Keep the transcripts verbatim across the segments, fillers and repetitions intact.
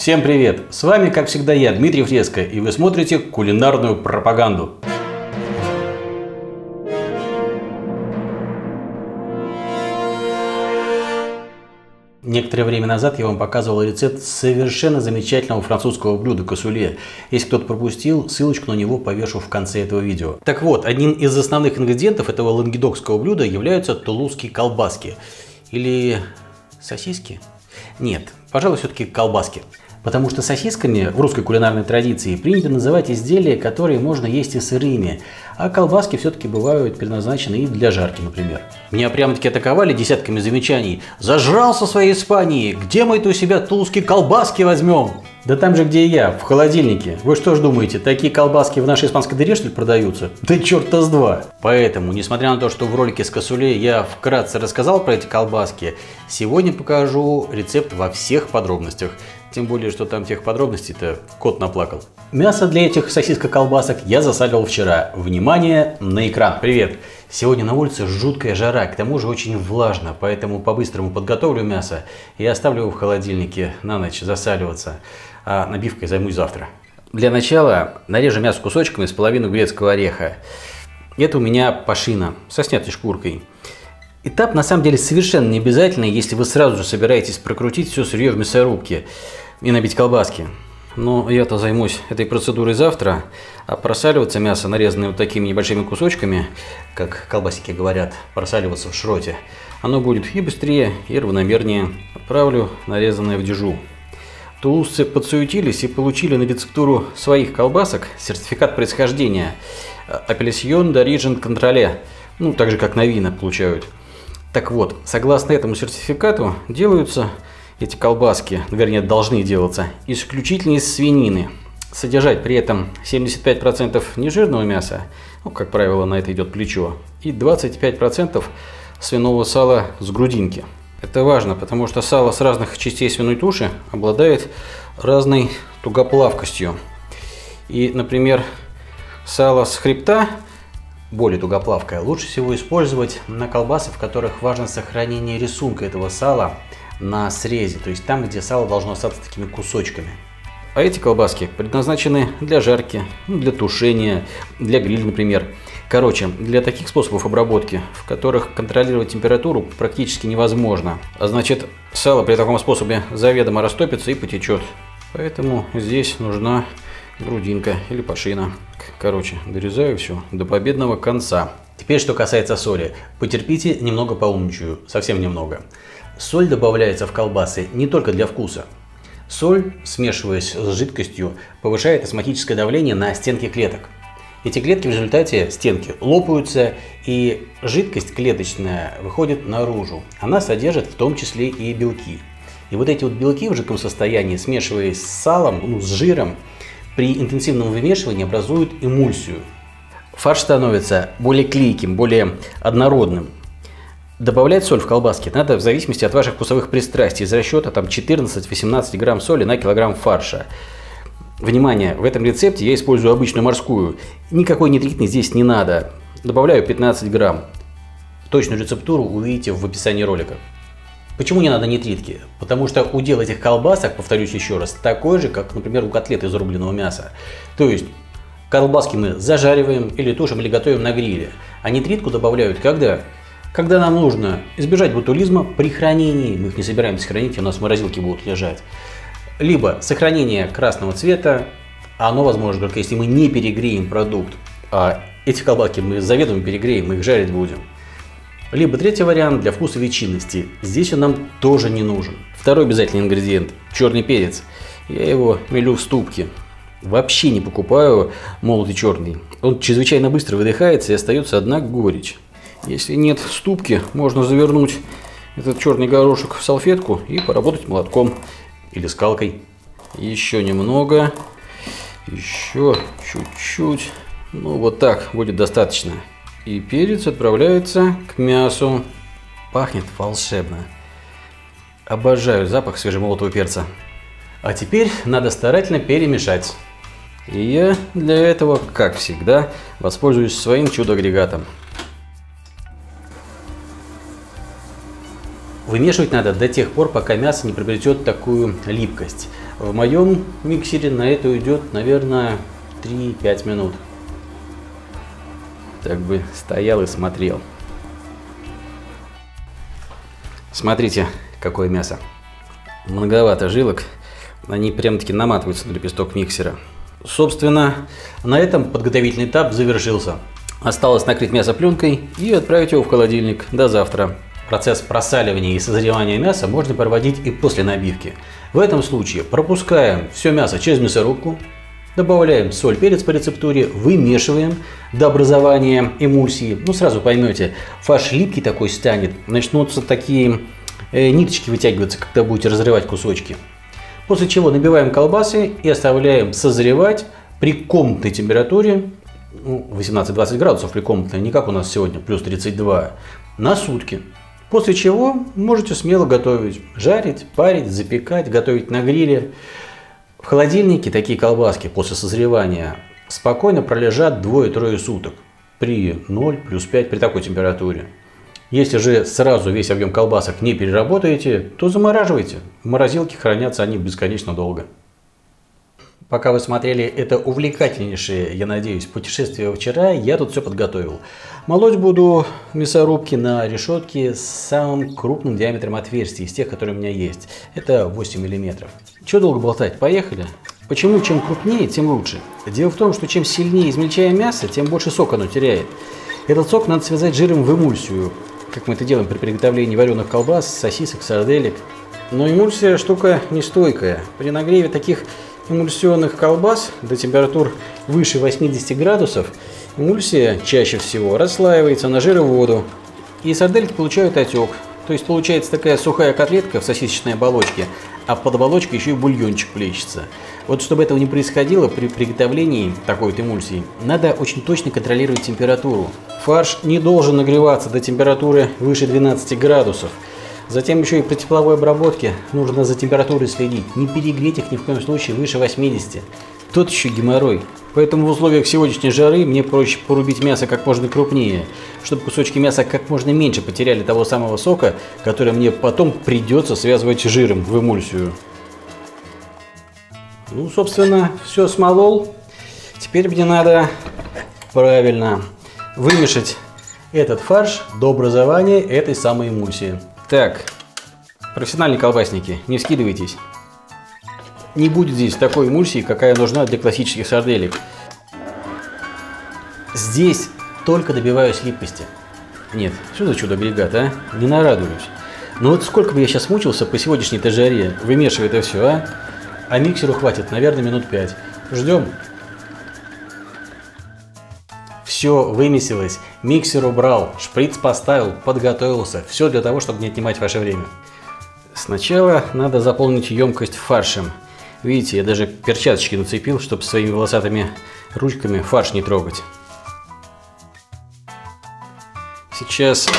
Всем привет! С вами, как всегда, я, Дмитрий Фреско, и вы смотрите кулинарную пропаганду. Некоторое время назад я вам показывал рецепт совершенно замечательного французского блюда кассуле. Если кто-то пропустил, ссылочку на него повешу в конце этого видео. Так вот, одним из основных ингредиентов этого лангедокского блюда являются тулузские колбаски. Или сосиски? Нет, пожалуй, все-таки колбаски. Потому что сосисками в русской кулинарной традиции принято называть изделия, которые можно есть и сырыми, а колбаски все-таки бывают предназначены и для жарки, например. Меня прямо-таки атаковали десятками замечаний. Зажрался своей Испании! Где мы-то у себя тулузские колбаски возьмем? Да там же, где и я, в холодильнике. Вы что ж думаете, такие колбаски в нашей испанской дыре, что ли, продаются? Да черта с два! Поэтому, несмотря на то, что в ролике с кассуле я вкратце рассказал про эти колбаски, сегодня покажу рецепт во всех подробностях. Тем более, что там тех подробностей-то кот наплакал. Мясо для этих сосиско-колбасок я засаливал вчера. Внимание на экран. Привет! Сегодня на улице жуткая жара, к тому же очень влажно, поэтому по-быстрому подготовлю мясо и оставлю его в холодильнике на ночь засаливаться, а набивкой займусь завтра. Для начала нарежу мясо кусочками с половину грецкого ореха. Это у меня пашина со снятой шкуркой. Этап на самом деле совершенно не обязательный, если вы сразу же собираетесь прокрутить все сырье в мясорубке и набить колбаски. Но я-то займусь этой процедурой завтра, а просаливаться мясо, нарезанное вот такими небольшими кусочками, как колбасики говорят, просаливаться в шроте, оно будет и быстрее, и равномернее. Отправлю нарезанное в дежу. Тулузцы подсуетились и получили на рецептуру своих колбасок сертификат происхождения Appellation d'origine contrôlée, ну так же как на вина получают. Так вот, согласно этому сертификату делаются эти колбаски, вернее должны делаться, исключительно из свинины. Содержать при этом семьдесят пять процентов нежирного мяса, ну, как правило, на это идет плечо, и двадцать пять процентов свиного сала с грудинки. Это важно, потому что сало с разных частей свиной туши обладает разной тугоплавкостью. И, например, сало с хребта, более тугоплавкое, лучше всего использовать на колбасы, в которых важно сохранение рисунка этого сала на срезе, то есть там, где сало должно остаться такими кусочками. А эти колбаски предназначены для жарки, для тушения, для гриля, например. Короче, для таких способов обработки, в которых контролировать температуру практически невозможно. А значит, сало при таком способе заведомо растопится и потечет. Поэтому здесь нужна грудинка или пашина. Короче, дорезаю все до победного конца. Теперь, что касается соли. Потерпите, немного поумничаю, совсем немного. Соль добавляется в колбасы не только для вкуса. Соль, смешиваясь с жидкостью, повышает осмотическое давление на стенки клеток. Эти клетки в результате стенки лопаются, и жидкость клеточная выходит наружу. Она содержит в том числе и белки. И вот эти вот белки в жидком состоянии, смешиваясь с салом, ну, с жиром, при интенсивном вымешивании образуют эмульсию. Фарш становится более клейким, более однородным. Добавлять соль в колбаски надо в зависимости от ваших вкусовых пристрастий. Из расчета там четырнадцать-восемнадцать грамм соли на килограмм фарша. Внимание, в этом рецепте я использую обычную морскую. Никакой нитритной здесь не надо. Добавляю пятнадцать грамм. Точную рецептуру увидите в описании ролика. Почему не надо нитритки? Потому что удел этих колбасок, повторюсь еще раз, такой же, как, например, у котлет из рубленого мяса. То есть колбаски мы зажариваем или тушим, или готовим на гриле. А нитритку добавляют когда? Когда нам нужно избежать ботулизма при хранении. Мы их не собираемся хранить, у нас в морозилке будут лежать. Либо сохранение красного цвета, а оно возможно только если мы не перегреем продукт. А эти колбаски мы заведомо перегреем, мы их жарить будем. Либо третий вариант для вкуса ветчинности. Здесь он нам тоже не нужен. Второй обязательный ингредиент – черный перец. Я его мелю в ступке. Вообще не покупаю молотый черный. Он чрезвычайно быстро выдыхается и остается одна горечь. Если нет ступки, можно завернуть этот черный горошек в салфетку и поработать молотком или скалкой. Еще немного. Еще чуть-чуть. Ну вот так будет достаточно. И перец отправляется к мясу. Пахнет волшебно. Обожаю запах свежемолотого перца. А теперь надо старательно перемешать. И я для этого, как всегда, воспользуюсь своим чудо-агрегатом. Вымешивать надо до тех пор, пока мясо не приобретет такую липкость. В моем миксере на это уйдет, наверное, три-пять минут. Так бы стоял и смотрел. Смотрите, какое мясо. Многовато жилок. Они прям-таки наматываются на лепесток миксера. Собственно, на этом подготовительный этап завершился. Осталось накрыть мясо пленкой и отправить его в холодильник до завтра. Процесс просаливания и созревания мяса можно проводить и после набивки. В этом случае пропускаем все мясо через мясорубку, добавляем соль, перец по рецептуре, вымешиваем до образования эмульсии. Ну, сразу поймете, фарш липкий такой станет, начнутся такие э, ниточки вытягиваться, когда будете разрывать кусочки. После чего набиваем колбасы и оставляем созревать при комнатной температуре, ну, восемнадцать-двадцать градусов при комнатной, не как у нас сегодня, плюс тридцать два, на сутки. После чего можете смело готовить, жарить, парить, запекать, готовить на гриле. В холодильнике такие колбаски после созревания спокойно пролежат двое-трое суток при ноль плюс пять при такой температуре. Если же сразу весь объем колбасок не переработаете, то замораживайте. В морозилке хранятся они бесконечно долго. Пока вы смотрели это увлекательнейшее, я надеюсь, путешествие вчера, я тут все подготовил. Молоть буду в мясорубке на решетке с самым крупным диаметром отверстий из тех, которые у меня есть. Это восемь миллиметров. Чего долго болтать? Поехали. Почему чем крупнее, тем лучше? Дело в том, что чем сильнее измельчаем мясо, тем больше сока оно теряет. Этот сок надо связать жиром в эмульсию, как мы это делаем при приготовлении вареных колбас, сосисок, сарделек. Но эмульсия штука нестойкая. При нагреве таких эмульсионных колбас до температур выше восьмидесяти градусов эмульсия чаще всего расслаивается на жир и воду, и сардельки получают отек. То есть получается такая сухая котлетка в сосисочной оболочке, а под оболочкой еще и бульончик плещется. Вот чтобы этого не происходило при приготовлении такой вот эмульсии, надо очень точно контролировать температуру. Фарш не должен нагреваться до температуры выше двенадцати градусов. Затем еще и при тепловой обработке нужно за температурой следить. Не перегреть их ни в коем случае выше восьмидесяти. Тот еще геморрой. Поэтому в условиях сегодняшней жары мне проще порубить мясо как можно крупнее, чтобы кусочки мяса как можно меньше потеряли того самого сока, который мне потом придется связывать жиром в эмульсию. Ну, собственно, все смолол. Теперь мне надо правильно вымешать этот фарш до образования этой самой эмульсии. Так, профессиональные колбасники, не вскидывайтесь. Не будет здесь такой эмульсии, какая нужна для классических сарделек. Здесь только добиваюсь липкости. Нет, что за чудо-агрегат, а? Не нарадуюсь. Ну вот сколько бы я сейчас мучился по сегодняшней жаре, вымешивая это все, а? А миксеру хватит, наверное, минут пять. Ждем. Все вымесилось, миксер убрал, шприц поставил, подготовился. Все для того, чтобы не отнимать ваше время. Сначала надо заполнить емкость фаршем. Видите, я даже перчаточки нацепил, чтобы своими волосатыми ручками фарш не трогать. Сейчас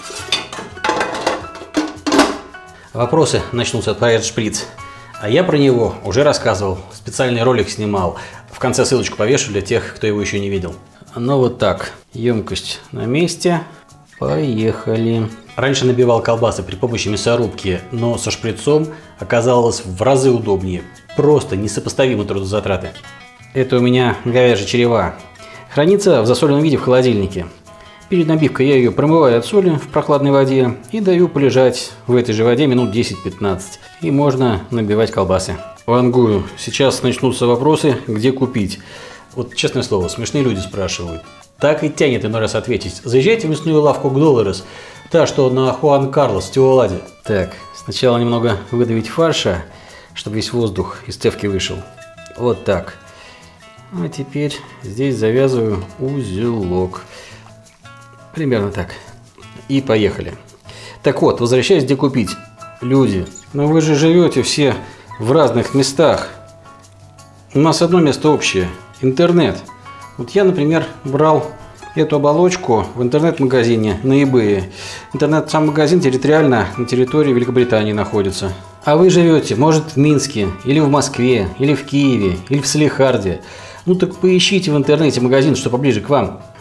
вопросы начнутся про этот шприц. А я про него уже рассказывал, специальный ролик снимал. В конце ссылочку повешу для тех, кто его еще не видел. Ну вот так, емкость на месте. Поехали. Раньше набивал колбасы при помощи мясорубки, но со шприцом оказалось в разы удобнее. Просто несопоставимы трудозатраты. Это у меня говяжья черева. Хранится в засоленном виде в холодильнике. Перед набивкой я ее промываю от соли в прохладной воде и даю полежать в этой же воде минут десять-пятнадцать. И можно набивать колбасы. Вангую. Сейчас начнутся вопросы, где купить. Вот честное слово, смешные люди спрашивают. Так и тянет иной раз ответить. Заезжайте в мясную лавку Долларес, та, что на Хуан Карлос в Тиоладе. Так, сначала немного выдавить фарша, чтобы весь воздух из цевки вышел. Вот так. А теперь здесь завязываю узелок. Примерно так. И поехали. Так вот, возвращаясь, где купить. Люди, но вы же живете все в разных местах. У нас одно место общее. Интернет. Вот я, например, брал эту оболочку в интернет-магазине на eBay. Интернет, сам магазин территориально на территории Великобритании находится. А вы живете, может, в Минске, или в Москве, или в Киеве, или в Салехарде. Ну так поищите в интернете магазин, что поближе к вам.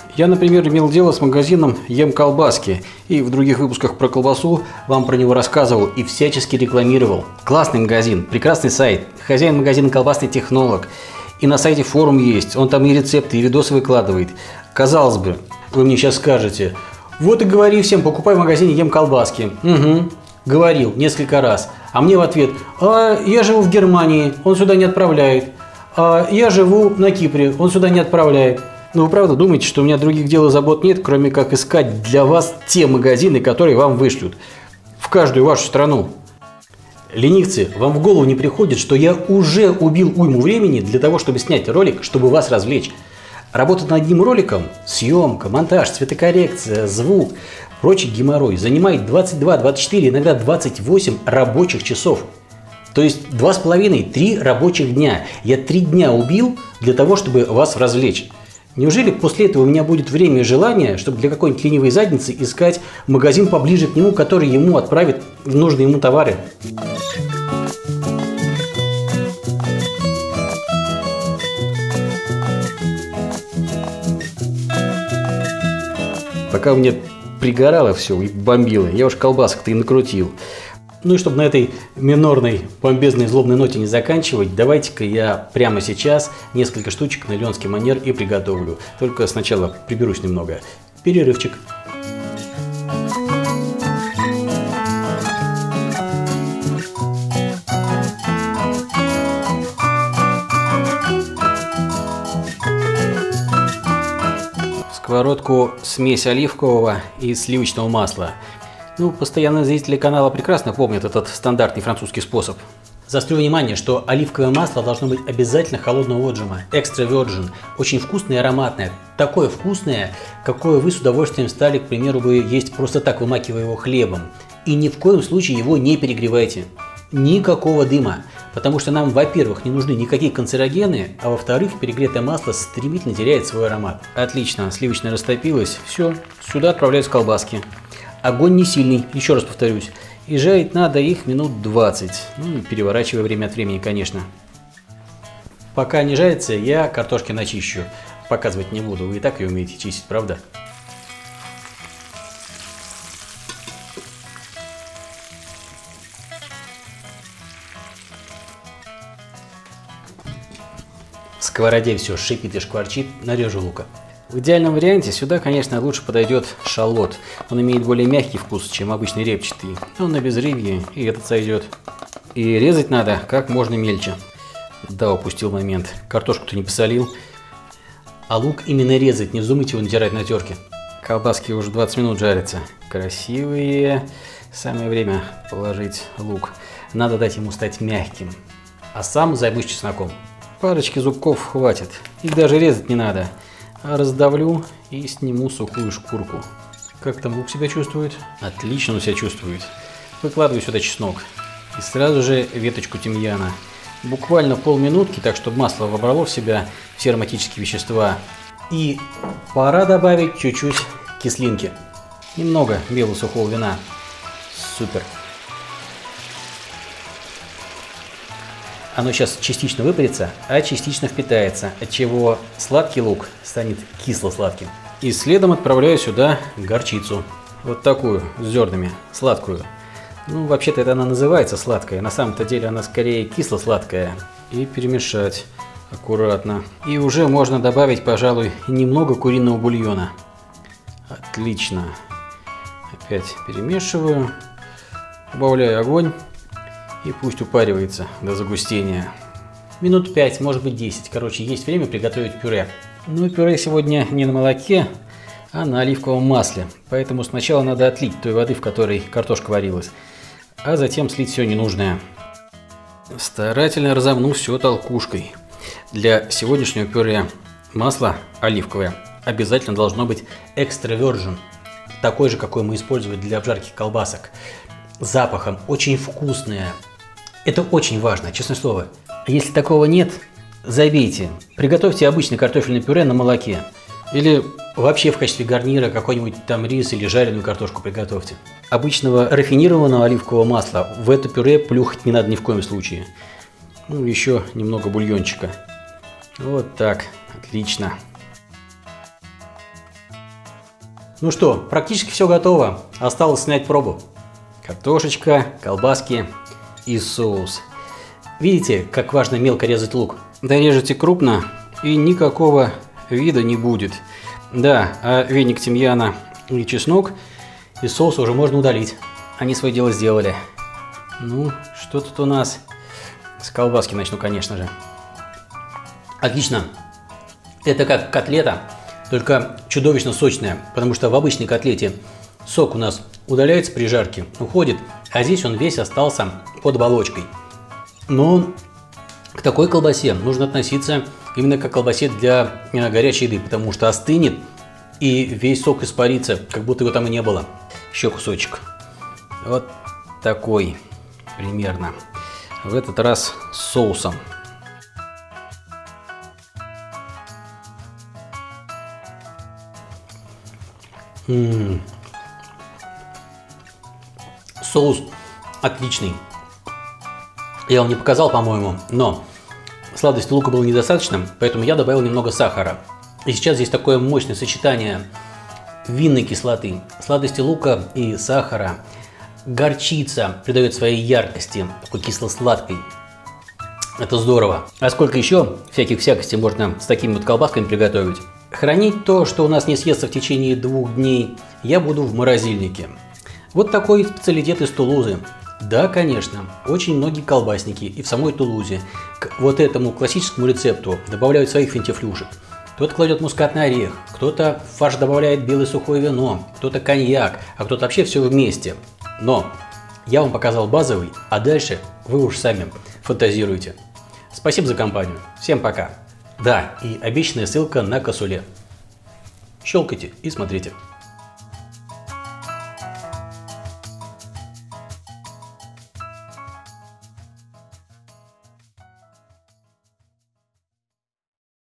Я, например, имел дело с магазином «Ем колбаски», и в других выпусках про колбасу вам про него рассказывал и всячески рекламировал. Классный магазин, прекрасный сайт, хозяин магазина «Колбасный технолог». И на сайте форум есть, он там и рецепты, и видосы выкладывает. Казалось бы, вы мне сейчас скажете: вот и говори всем, покупай в магазине «Ем колбаски». Угу, говорил несколько раз. А мне в ответ: а я живу в Германии, он сюда не отправляет. А я живу на Кипре, он сюда не отправляет. Ну, вы правда думаете, что у меня других дел и забот нет, кроме как искать для вас те магазины, которые вам вышлют в каждую вашу страну? Ленивцы, вам в голову не приходит, что я уже убил уйму времени для того, чтобы снять ролик, чтобы вас развлечь. Работа над одним роликом, съемка, монтаж, цветокоррекция, звук, прочий геморрой занимает двадцать два, двадцать четыре, иногда двадцать восемь рабочих часов. То есть два с половиной — три рабочих дня. Я три дня убил для того, чтобы вас развлечь. Неужели после этого у меня будет время и желание, чтобы для какой-нибудь ленивой задницы искать магазин поближе к нему, который ему отправит нужные ему товары? Пока у меня пригорало все и бомбило, я уж колбасок-то и накрутил. Ну и чтобы на этой минорной, бомбезной, злобной ноте не заканчивать, давайте-ка я прямо сейчас несколько штучек на ленский манер и приготовлю. Только сначала приберусь немного. Перерывчик. В сковородку смесь оливкового и сливочного масла. Ну, постоянные зрители канала прекрасно помнят этот стандартный французский способ. Заострю внимание, что оливковое масло должно быть обязательно холодного отжима, экстра virgin, очень вкусное и ароматное. Такое вкусное, какое вы с удовольствием стали, к примеру, бы есть просто так, вымакивая его хлебом. И ни в коем случае его не перегревайте. Никакого дыма. Потому что нам, во-первых, не нужны никакие канцерогены, а во-вторых, перегретое масло стремительно теряет свой аромат. Отлично, сливочное растопилось. Все, сюда отправляются колбаски. Огонь не сильный, еще раз повторюсь, и жарить надо их минут двадцать, ну, переворачивая время от времени, конечно. Пока они жарятся, я картошки начищу, показывать не буду, вы и так ее умеете чистить, правда? В сковороде все шипит и шкварчит, нарежу лука. В идеальном варианте сюда, конечно, лучше подойдет шалот. Он имеет более мягкий вкус, чем обычный репчатый. Он на безрыбье, и этот сойдет. И резать надо как можно мельче. Да, упустил момент. Картошку-то не посолил. А лук именно резать, не вздумайте его натирать на терке. Колбаски уже двадцать минут жарятся. Красивые. Самое время положить лук. Надо дать ему стать мягким. А сам займусь чесноком. Парочки зубков хватит. Их даже резать не надо. Раздавлю и сниму сухую шкурку. Как там лук себя чувствует? Отлично он себя чувствует. Выкладываю сюда чеснок. И сразу же веточку тимьяна. Буквально полминутки, так чтобы масло вобрало в себя все ароматические вещества. И пора добавить чуть-чуть кислинки. Немного белого сухого вина. Супер. Оно сейчас частично выпарится, а частично впитается, отчего сладкий лук станет кисло-сладким. И следом отправляю сюда горчицу. Вот такую, с зернами, сладкую. Ну, вообще-то это она называется сладкая, на самом-то деле она скорее кисло-сладкая. И перемешать аккуратно. И уже можно добавить, пожалуй, немного куриного бульона. Отлично. Опять перемешиваю, убавляю огонь. И пусть упаривается до загустения. Минут пять, может быть десять. Короче, есть время приготовить пюре. Ну, пюре сегодня не на молоке, а на оливковом масле. Поэтому сначала надо отлить той воды, в которой картошка варилась, а затем слить все ненужное. Старательно разомну все толкушкой. Для сегодняшнего пюре масло оливковое обязательно должно быть экстра virgin. Такой же, какой мы используем для обжарки колбасок. Запахом очень вкусное. Это очень важно, честное слово. Если такого нет, забейте. Приготовьте обычное картофельное пюре на молоке. Или вообще в качестве гарнира какой-нибудь там рис или жареную картошку приготовьте. Обычного рафинированного оливкового масла в это пюре плюхать не надо ни в коем случае. Ну, еще немного бульончика. Вот так. Отлично. Ну что, практически все готово. Осталось снять пробу. Картошечка, колбаски и соус. Видите, как важно мелко резать лук? Дорежете крупно, и никакого вида не будет. Да, а веник тимьяна и чеснок из соуса уже можно удалить. Они свое дело сделали. Ну, что тут у нас? С колбаски начну, конечно же. Отлично. Это как котлета, только чудовищно сочная, потому что в обычной котлете сок у нас удаляется при жарке, уходит, а здесь он весь остался под оболочкой. Но к такой колбасе нужно относиться именно как к колбасе для горячей еды, потому что остынет и весь сок испарится, как будто его там и не было. Еще кусочек. Вот такой примерно. В этот раз с соусом. М-м-м. Соус отличный. Я вам не показал, по-моему, но сладости лука было недостаточно, поэтому я добавил немного сахара. И сейчас здесь такое мощное сочетание винной кислоты, сладости лука и сахара. Горчица придает своей яркости, такой кисло-сладкой. Это здорово. А сколько еще всяких всякостей можно с такими вот колбасками приготовить? Хранить то, что у нас не съестся в течение двух дней, я буду в морозильнике. Вот такой специалитет из Тулузы. Да, конечно, очень многие колбасники и в самой Тулузе к вот этому классическому рецепту добавляют своих финтифлюшек. Кто-то кладет мускатный орех, кто-то в фарш добавляет белое сухое вино, кто-то коньяк, а кто-то вообще все вместе. Но я вам показал базовый, а дальше вы уж сами фантазируете. Спасибо за компанию. Всем пока. Да, и обещанная ссылка на косуле. Щелкайте и смотрите.